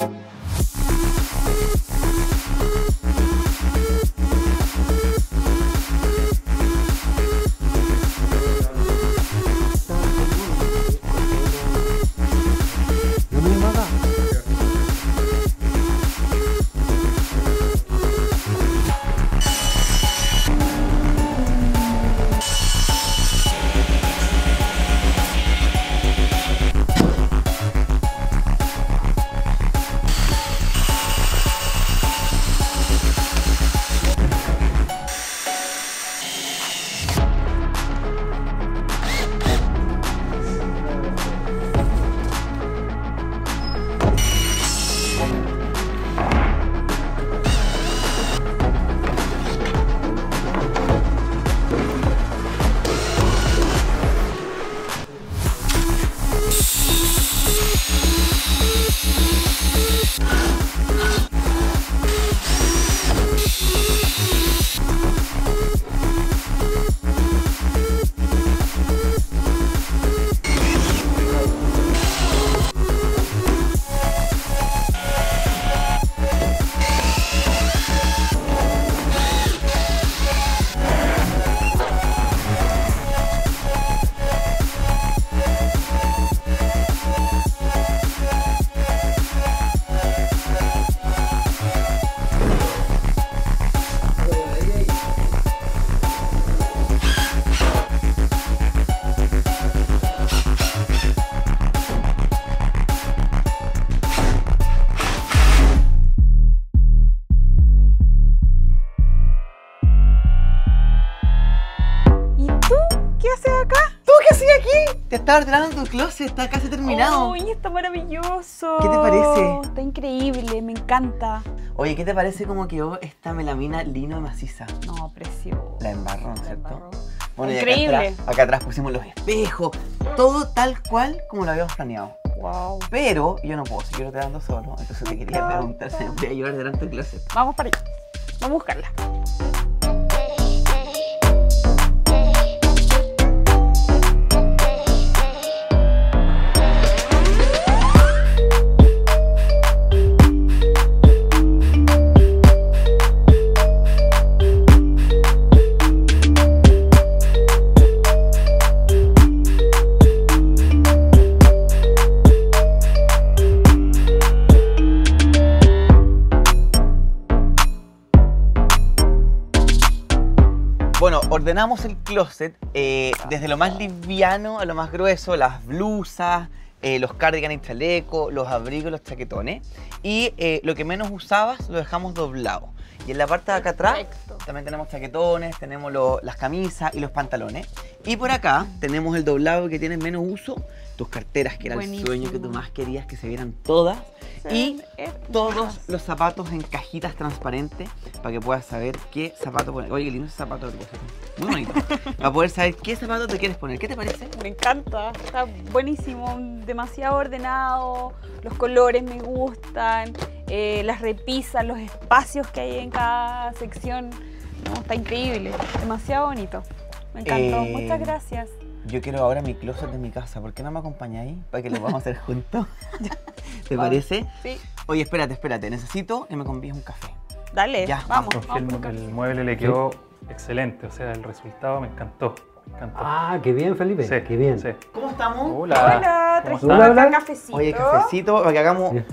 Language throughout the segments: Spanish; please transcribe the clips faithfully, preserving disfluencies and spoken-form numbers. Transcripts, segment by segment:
Te estaba ordenando tu closet, está casi terminado. ¡Uy, está maravilloso! ¿Qué te parece? Está increíble, me encanta. Oye, ¿qué te parece cómo quedó esta melamina lino maciza? No, precioso. La embarró, ¿cierto? embarró. Bueno, Increíble. Y acá atrás, acá atrás pusimos los espejos, todo tal cual como lo habíamos planeado. Wow. Pero yo no puedo seguir ordenando solo, entonces te quería preguntar si me voy a ayudar a ordenar tu closet. Vamos para allá. Vamos a buscarla. Bueno, ordenamos el closet eh, desde lo más liviano a lo más grueso, las blusas, eh, los cardigans y chalecos, los abrigos, los chaquetones. Y eh, lo que menos usabas lo dejamos doblado. Y en la parte de acá atrás Perfecto. también tenemos chaquetones, tenemos lo, las camisas y los pantalones. Y por acá tenemos el doblado que tiene menos uso, tus carteras, que era Buenísimo. el sueño que tú más querías que se vieran todas. Y todos los zapatos en cajitas transparentes para que puedas saber qué zapato poner. Oye, qué lindo ese zapato de propósito. Muy bonito. Para poder saber qué zapato te quieres poner. ¿Qué te parece? Me encanta, está buenísimo, demasiado ordenado, los colores me gustan, eh, las repisas, los espacios que hay en cada sección, no, está increíble, demasiado bonito, me encantó, Eh, muchas gracias. Yo quiero ahora mi closet de mi casa. ¿Por qué no me acompañáis? Para que lo podamos hacer juntos. ¿Te Vamos. parece? Sí, Oye, espérate, espérate. Necesito que me convies un café. dale, Ya, vamos, vamos. vamos. El, por acá. el mueble le quedó excelente, o sea, el resultado me encantó. Me encantó. Ah, qué bien, Felipe. Sí, Qué bien. sí. ¿Cómo estamos? Hola. Hola, ¿Cómo trajimos estás? acá Hola. cafecito. Oye, cafecito para que hagamos... Bien.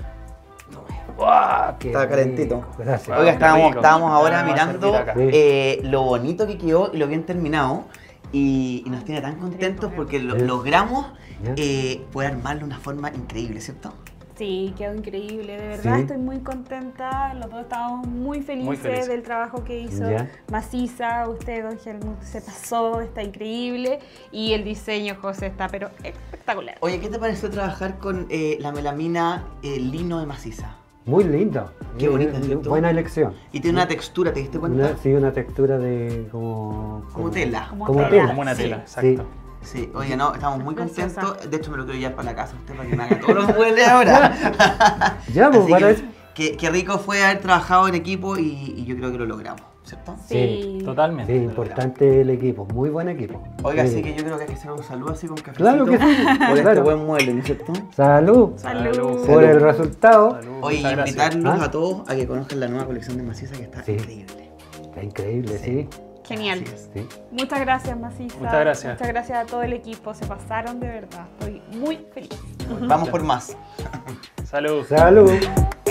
¡Guau! Qué Está calentito. rico. Gracias. Oiga, qué estábamos, rico. estábamos ahora Vamos a mirando servir acá. Sí. eh, lo bonito que quedó y lo bien terminado. Y, y nos tiene tan contentos porque lo- Sí. logramos Ya. eh, poder armarlo de una forma increíble, ¿cierto? Sí, quedó increíble, de verdad Sí. estoy muy contenta, los dos estamos muy felices, Muy felices. del trabajo que hizo Ya. Maciza, usted, don Helmut, se pasó, está increíble y el diseño, José, está pero espectacular. Oye, ¿qué te pareció trabajar con eh, la melamina eh, lino de maciza? Muy lindo. Qué bonita, Eh, ¿cierto? Buena elección. Y tiene una textura, ¿te diste cuenta? Una, sí, una textura de como... Como tela. Como, como tela. tela. Como una Sí. tela, Sí. exacto. Sí, oye, no, estamos muy Preciosa. contentos. De hecho, me lo quiero llevar para la casa usted para que me haga todos los muebles ahora. Ya, pues, Así para que, eso. qué, qué rico fue haber trabajado en equipo y, y yo creo que lo logramos. ¿cierto? Sí. Totalmente. Sí, importante el equipo, muy buen equipo. Oiga, Sí. así que yo creo que hay que hacer un saludo así con cafecito. Claro que sí, Por este claro. buen mueble, ¿no es cierto? Salud Salud. por el resultado. Salud, Oye, muchas gracias. invitarlos ¿Ah? a todos a que conozcan la nueva colección de Maciza que está Sí. increíble. Está increíble, sí. Genial. Así es. sí. Muchas gracias, Maciza. Muchas gracias. Muchas gracias a todo el equipo. Se pasaron de verdad. Estoy muy feliz. Vamos por más. Salud. Salud.